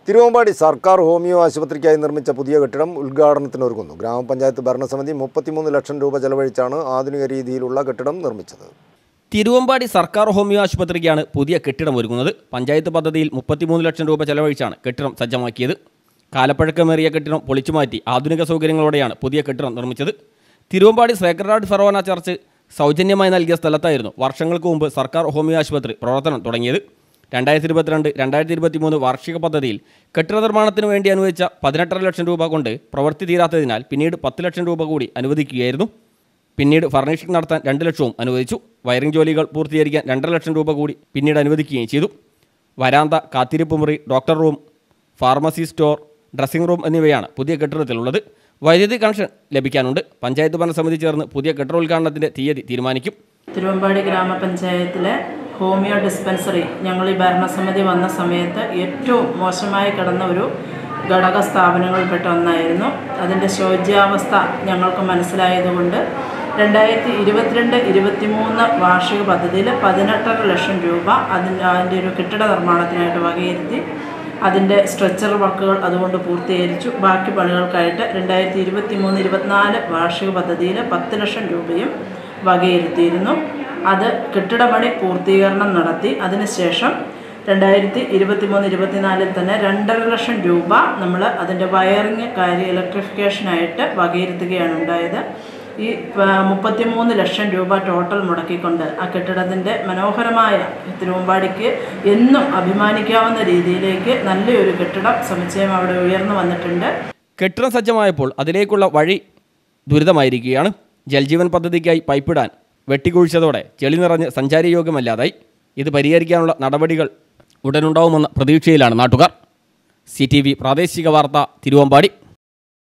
തിരുവമ്പാടി സർക്കാർ ഹോമിയോ ആശുപത്രിക്കായി നിർമ്മിച്ച പുതിയ കെട്ടിടം ഉദ്ഘാടനത്തിനൊരുങ്ങുന്നു. ഗ്രാമപഞ്ചായത്ത് ഭരണസമിതി 33 ലക്ഷം രൂപ ചെലവഴിച്ചാണ് ആധുനിക രീതിയിലുള്ള കെട്ടിടം നിർമ്മിച്ചത്. തിരുവമ്പാടി സർക്കാർ ഹോമിയോ ആശുപത്രിക്കാണ് പുതിയ കെട്ടിടം ഒരുങ്ങുന്നത്. പഞ്ചായത്ത് പദ്ധതിയിൽ 33 ലക്ഷം രൂപ ചെലവഴിച്ചാണ് കെട്ടിടം സജ്ജമാക്കിയത്. കാലപ്പഴക്കമേറിയ കെട്ടിടം പൊളിച്ചുമാറ്റി ആധുനിക സൗകര്യങ്ങളോടെയാണ് പുതിയ കെട്ടിടം നിർമ്മിച്ചത്. Thiruvambady Sacred Heart Forane Church സൗജന്യമായി നൽകിയ സ്ഥലത്തായിരുന്നു വർഷങ്ങൾക്ക് മുമ്പ് സർക്കാർ ഹോമിയോ ആശുപത്രി പ്രവർത്തനം തുടങ്ങിയത്. 2022-2023 വാർഷിക പദ്ധതിയിൽ കെട്ടിട നിർമ്മാണത്തിന് വേണ്ടി അനുവദിച്ച 18.5 ലക്ഷം രൂപ കൊണ്ട് പ്രവൃത്തി തീരാത്തതിനാൽ പിന്നീട് 10 ലക്ഷം രൂപ കൂടി അനുവദിക്കുകയായിരുന്നു. പിന്നീട് ഫർണിഷിംഗ് നടത്താൻ 2 ലക്ഷവും അനുവദിച്ചു. വയറിംഗ് ജോലികൾ പൂർത്തീകരിക്കാൻ 2.5 ലക്ഷം രൂപ കൂടി പിന്നീട് അനുവദിക്കുകയും ചെയ്തു. വരാന്ത, കാത്തിരിപ്പ് മുറി, doctor room, pharmacy store, dressing room എന്നിവയാണ് പുതിയ കെട്ടിടത്തിലുള്ളത്. വൈദ്യുതി കണക്ഷൻ ലഭിക്കാനുണ്ട്. പഞ്ചായത്ത് ഭരണസമിതി ചേർന്ന് പുതിയ കെട്ടിടോദ്ഘാടനത്തിൻ്റെ തീയതി തീരുമാനിക്കും. തിരുവമ്പാടി ഗ്രാമപഞ്ചായത്തിലെ ഹോമിയോ ഡിസ്പെൻസറി ഞങ്ങൾ ഈ ഭരണസമിതി വന്ന സമയത്ത് ഏറ്റവും മോശമായി കിടന്ന ഒരു ഘടക സ്ഥാപനങ്ങളിൽപ്പെട്ട ഒന്നായിരുന്നു. അതിൻ്റെ ശോച്യാവസ്ഥ ഞങ്ങൾക്ക് മനസ്സിലായതുകൊണ്ട് 2022-23 വാർഷിക പദ്ധതിയിൽ 18.5 ലക്ഷം രൂപ അതിൻ്റെ ഒരു കെട്ടിട നിർമ്മാണത്തിനായിട്ട് വകയിരുത്തി. അതിൻ്റെ സ്ട്രെച്ചർ വർക്കുകൾ അതുകൊണ്ട് പൂർത്തീകരിച്ചു. ബാക്കി പണികൾക്കായിട്ട് 2023-24 വാർഷിക പദ്ധതിയിൽ 10 ലക്ഷം രൂപയും വകയിരുത്തിയിരുന്നു. അത് കെട്ടിടപണി പൂർത്തീകരണം നടത്തി. അതിനുശേഷം 2023-24 തന്നെ 2.5 ലക്ഷം രൂപ നമ്മൾ അതിൻ്റെ വയറിങ് ഇലക്ട്രിഫിക്കേഷനായിട്ട് വകയിരുത്തുകയാണ് ഉണ്ടായത്. ഈ 33 ലക്ഷം രൂപ ടോട്ടൽ മുടക്കിക്കൊണ്ട് ആ കെട്ടിടത്തിൻ്റെ മനോഹരമായ തിരുവമ്പാടിക്ക് എന്നും അഭിമാനിക്കാവുന്ന രീതിയിലേക്ക് നല്ലൊരു കെട്ടിടം സമുച്ചയം അവിടെ ഉയർന്നു വന്നിട്ടുണ്ട്. കെട്ടിടം സജ്ജമായപ്പോൾ അതിലേക്കുള്ള വഴി ദുരിതമായിരിക്കുകയാണ്. ജൽജീവൻ പദ്ധതിക്കായി പൈപ്പിടാൻ വെട്ടിക്കുഴിച്ചതോടെ ചെളി നിറഞ്ഞ് സഞ്ചാരയോഗ്യമല്ലാതായി. ഇത് പരിഹരിക്കാനുള്ള നടപടികൾ ഉടനുണ്ടാവുമെന്ന പ്രതീക്ഷയിലാണ് നാട്ടുകാർ. CTV പ്രാദേശിക വാർത്ത, തിരുവമ്പാടി.